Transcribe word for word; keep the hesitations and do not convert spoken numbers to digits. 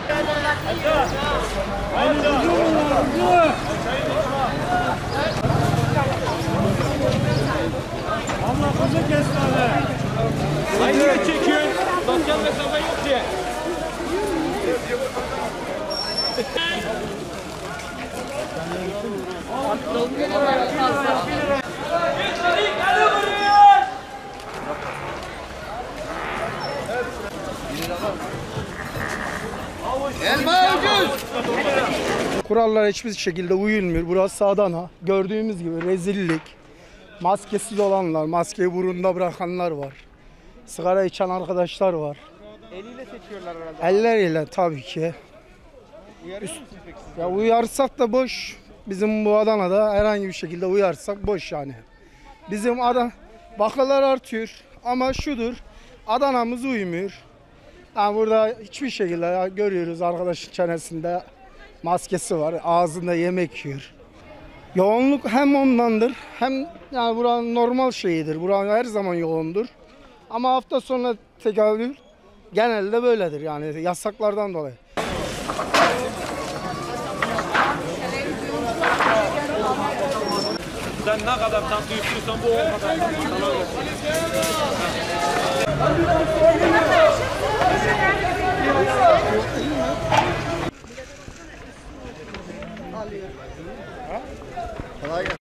Allah kızı kestane. Aynı çekiyorsun. Sosyal mesafe yok diye. Elma ucuz. Kurallara hiçbir şekilde uyulmuyor. Burası Adana. Gördüğümüz gibi rezillik. Maskesiz olanlar, maskeyi burunda bırakanlar var. Sigara içen arkadaşlar var. Eliyle seçiyorlar herhalde. Elleriyle tabii ki. Üst, ya uyarsak da boş. Bizim bu Adana'da herhangi bir şekilde uyarsak boş yani. Bizim Adana vakalar artıyor ama şudur. Adana'mız uymuyor. Yani burada hiçbir şekilde ya görüyoruz arkadaşın çenesinde maskesi var, ağzında yemek yiyor. Yoğunluk hem ondandır hem yani buranın normal şeyidir. Buranın her zaman yoğundur. Ama hafta sonu tekabül genelde böyledir yani yasaklardan dolayı. Sen ne kadar tatlı istiyorsan bu o kadar.